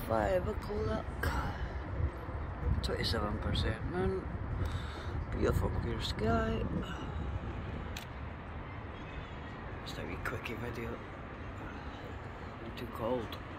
5 o'clock. 27% moon. Beautiful clear sky. Just a wee quickie video. Not too cold.